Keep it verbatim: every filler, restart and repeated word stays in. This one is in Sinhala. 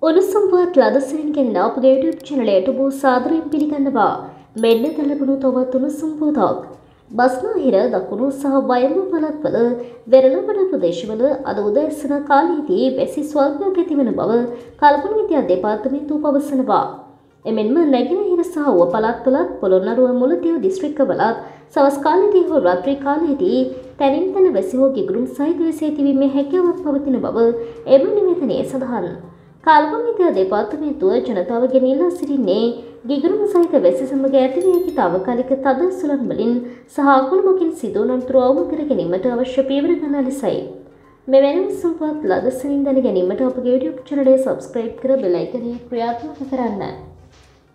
උණුසුම් පුවත් ලදසනින් ගෙනෙන අපගේ YouTube channel ඔබ සාදරයෙන් පිළිගන්නවා. මෙන්න දැලපුණු තවත් උණුසුම් පුවතක්. බස්නාහිර දකුණු සහ වයඹ පළාත්වල වෙරළවඩ ප්‍රදේශවල අද උදෑසන කාලයේදී වැසි ස්වල්පයක් ඇතිවන බව කල්පන විද්‍යා දෙපාර්තමේන්තුව පවසනවා. එමෙන්ම නැගෙනහිර සහ ඌව පළාත්වලත් පොළොන්නරුව මුලතිව් දිස්ත්‍රික්කවලත් සවස් කාලයේදී හෝ රාත්‍රී කාලයේදී තැනින් තැන වැසි හෝ ගිගුරුම් සහිත වැසි ඇතිවීමේ හැකියාවක් පවතින බව එම නිවේදනයේ සඳහන්. කල්පන විද්‍යා දෙපාර්තමේන්තුව ජනතාවගෙන් ඉල්ලා සිටින්නේ ගිගුරුම් සහිත වැසි සමග ඇතිවිය හැකි තාවකාලික තද සුළං වලින් සහ අකුණුමකින් සිදුවන අනතුරු අවම කර ගැනීමට අවශ්‍ය පියවර ගන්නා ලෙසයි. මෙවැනි සම්පත් ලදසනින් දැන ගැනීමට අපගේ YouTube channel එක subscribe කර බෙල් අයිකනය ක්‍රියාත්මක කරන්න.